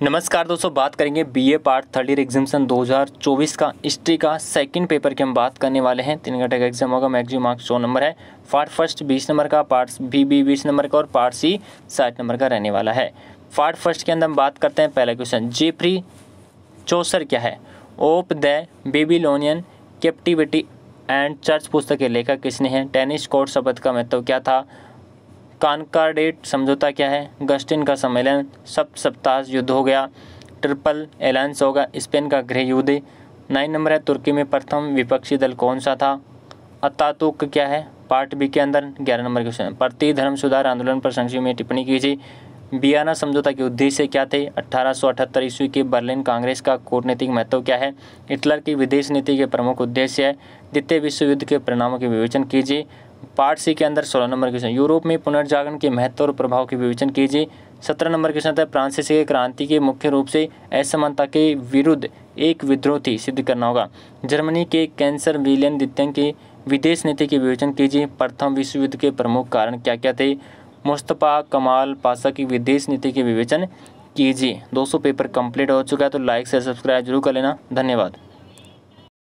नमस्कार दोस्तों, बात करेंगे BA part third year examination 2024 का हिस्ट्री का सेकंड पेपर की हम बात करने वाले हैं। 3 घंटे का एग्जाम होगा, मैक्सिमम मार्क्स 100 नंबर है। पार्ट फर्स्ट 20 नंबर का, पार्ट बी 20 नंबर का और पार्ट सी 60 नंबर का रहने वाला है। पार्ट फर्स्ट के अंदर हम बात करते हैं। पहला क्वेश्चन, जेफ्री चौसर क्या है? Of the Babylonian captivity and church पुस्तक के लेखक किसने हैं? टेनिस कोर्ट शब्द का महत्व क्या था? कॉन्कॉर्डेट समझौता क्या है? गस्टिन का सम्मेलन, सप्ताह युद्ध हो गया, ट्रिपल एलायंस होगा, स्पेन का गृह युद्ध। 9 नंबर है, तुर्की में प्रथम विपक्षी दल कौन सा था? अतातुर्क क्या है? पार्ट बी के अंदर 11 नंबर क्वेश्चन, प्रति धर्म सुधार आंदोलन पर संक्षेप में टिप्पणी कीजिए। वियना समझौता के उद्देश्य क्या थे? 1878 ईस्वी की बर्लिन कांग्रेस का कूटनीतिक महत्व क्या है? हिटलर की विदेश नीति के प्रमुख उद्देश्य है। द्वितीय विश्व युद्ध के परिणामों के विवेचन कीजिए। पार्ट सी के अंदर 16 नंबर क्वेश्चन, यूरोप में पुनर्जागरण के महत्व और प्रभाव के विवेचन कीजिए। 17 नंबर क्वेश्चन था, फ्रांसीसी क्रांति के मुख्य रूप से असमानता के विरुद्ध एक विद्रोह थी, सिद्ध करना होगा। जर्मनी के कैंसर विलियम द्वितीय की विदेश नीति के विवेचन कीजिए। प्रथम विश्व युद्ध के प्रमुख कारण क्या क्या थे? मुस्तफा कमाल पाशा की विदेश नीति के विवेचन कीजिए। दोस्तों, पेपर कंप्लीट हो चुका है, तो लाइक से सब्सक्राइब जरूर कर लेना। धन्यवाद।